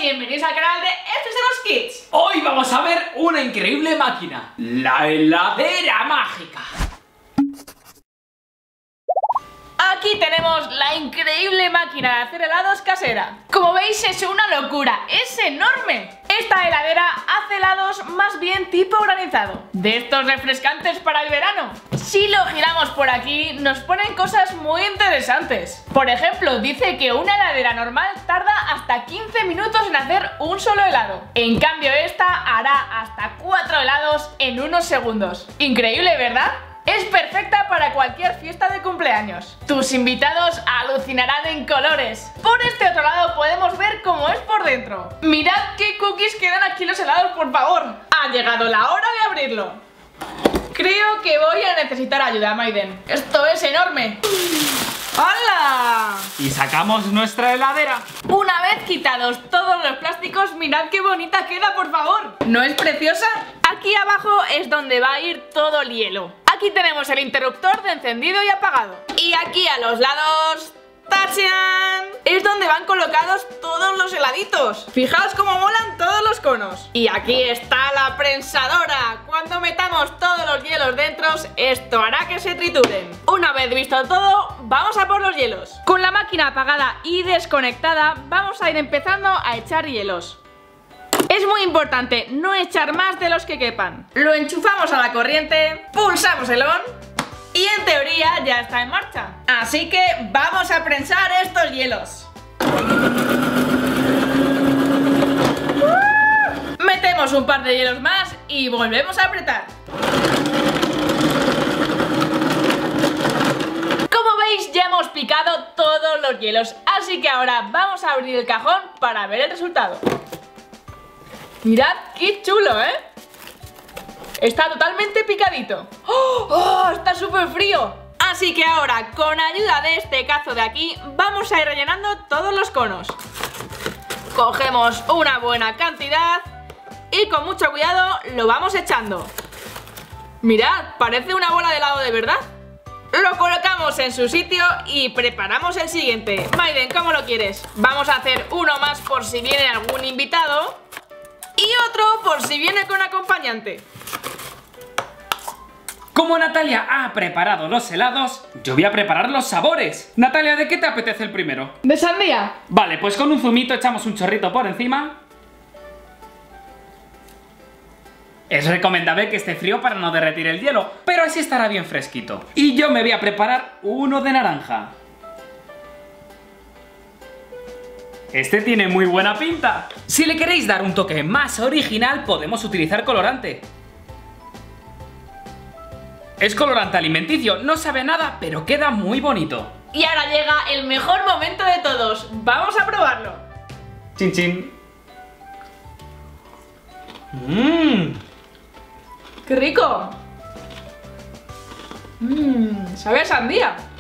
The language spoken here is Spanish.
y bienvenidos al canal de FSLOS Kids. Hoy vamos a ver una increíble máquina, la heladera mágica. Aquí tenemos la increíble máquina de hacer helados casera. Como veis es una locura, es enorme. Esta heladera hace helados más bien tipo granizado, de estos refrescantes para el verano. Si lo giramos por aquí nos ponen cosas muy interesantes. Por ejemplo, dice que una heladera normal tarda hasta 15 minutos en hacer un solo helado. En cambio esta hará hasta 4 helados en unos segundos. Increíble, ¿verdad? Es perfecta para cualquier fiesta de cumpleaños. Tus invitados alucinarán en colores. Por este otro lado podemos ver cómo es por dentro. Mirad qué cookies quedan aquí los helados, por favor. Ha llegado la hora de abrirlo. Creo que voy a necesitar ayuda, Maiden. Esto es enorme. ¡Hala! Y sacamos nuestra heladera. Una vez quitados todos los plásticos, mirad qué bonita queda, por favor. ¿No es preciosa? Aquí abajo es donde va a ir todo el hielo. Aquí tenemos el interruptor de encendido y apagado. Y aquí a los lados... ¡tachán! Es donde van colocados todos los heladitos. Fijaos cómo molan todos los conos. Y aquí está la prensadora. Cuando metamos todos los hielos dentro, esto hará que se trituren. Una vez visto todo, vamos a por los hielos. Con la máquina apagada y desconectada, vamos a ir empezando a echar hielos. Es muy importante no echar más de los que quepan. Lo enchufamos a la corriente, pulsamos el on y en teoría ya está en marcha. Así que vamos a prensar estos hielos. Metemos un par de hielos más y volvemos a apretar. Como veis ya hemos picado todos los hielos, así que ahora vamos a abrir el cajón para ver el resultado. Mirad qué chulo, ¿eh? Está totalmente picadito. ¡Oh! ¡Oh! Está súper frío. Así que ahora, con ayuda de este cazo de aquí, vamos a ir rellenando todos los conos. Cogemos una buena cantidad y con mucho cuidado lo vamos echando. Mirad, parece una bola de helado de verdad. Lo colocamos en su sitio y preparamos el siguiente. Maiden, ¿cómo lo quieres? Vamos a hacer uno más por si viene algún invitado y otro por si viene con acompañante. Como Natalia ha preparado los helados, yo voy a preparar los sabores. Natalia, ¿de qué te apetece el primero? ¿De sandía? Vale, pues con un zumito echamos un chorrito por encima. Es recomendable que esté frío para no derretir el hielo, pero así estará bien fresquito. Y yo me voy a preparar uno de naranja. Este tiene muy buena pinta. Si le queréis dar un toque más original, podemos utilizar colorante. Es colorante alimenticio, no sabe a nada, pero queda muy bonito. Y ahora llega el mejor momento de todos. ¡Vamos a probarlo! Chin chin. ¡Qué rico! Sabe a sandía.